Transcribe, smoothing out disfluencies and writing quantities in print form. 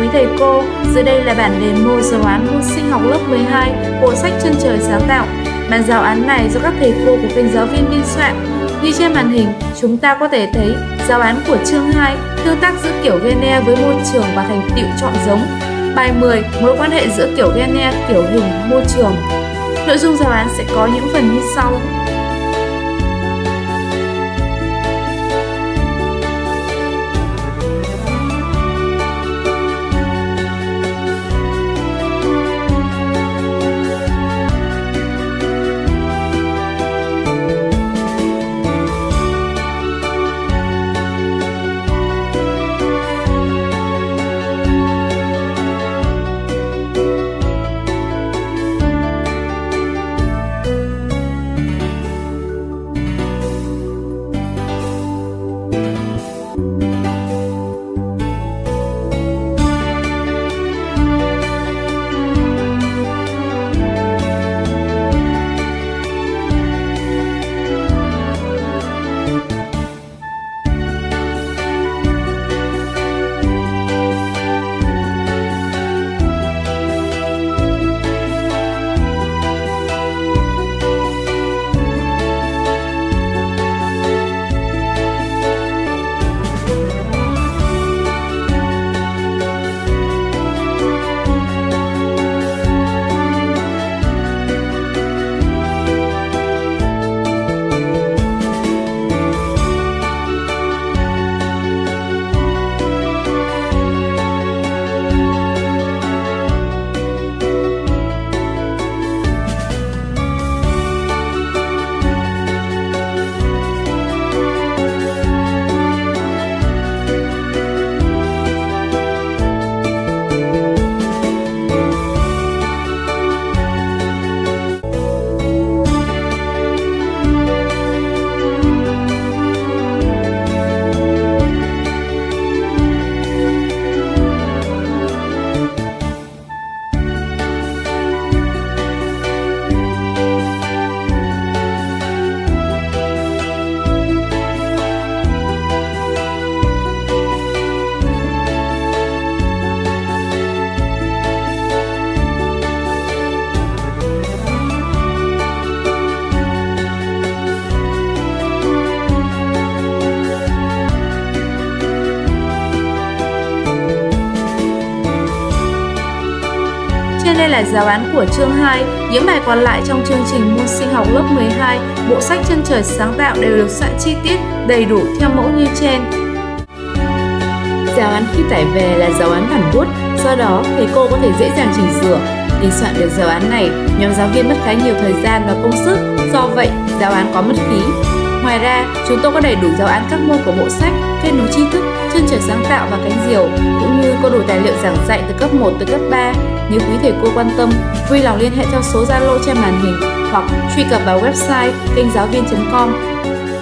quý thầy cô, dưới đây là bản demo giáo án môn sinh học lớp 12, bộ sách Chân trời sáng tạo. Bản giáo án này do các thầy cô của kênh giáo viên biên soạn. Như trên màn hình, chúng ta có thể thấy giáo án của chương 2, tương tác giữa kiểu gene với môi trường và thành tựu chọn giống. Bài 10, mối quan hệ giữa kiểu gene, kiểu hình, môi trường. Nội dung giáo án sẽ có những phần như sau. Trên đây là giáo án của chương 2, những bài còn lại trong chương trình môn sinh học lớp 12, bộ sách Chân trời sáng tạo đều được soạn chi tiết, đầy đủ theo mẫu như trên. Giáo án khi tải về là giáo án bản bút, do đó thầy cô có thể dễ dàng chỉnh sửa. Để soạn được giáo án này, nhóm giáo viên mất khá nhiều thời gian và công sức, do vậy giáo án có mất phí. Ngoài ra, chúng tôi có đầy đủ giáo án các môn của bộ sách, kết nối tri thức, Chân trời sáng tạo và cánh diều, cũng như có đủ tài liệu giảng dạy từ cấp 1 tới cấp 3. Nếu quý thầy cô quan tâm, vui lòng liên hệ theo số Zalo trên màn hình hoặc truy cập vào website kênh giáo viên.com.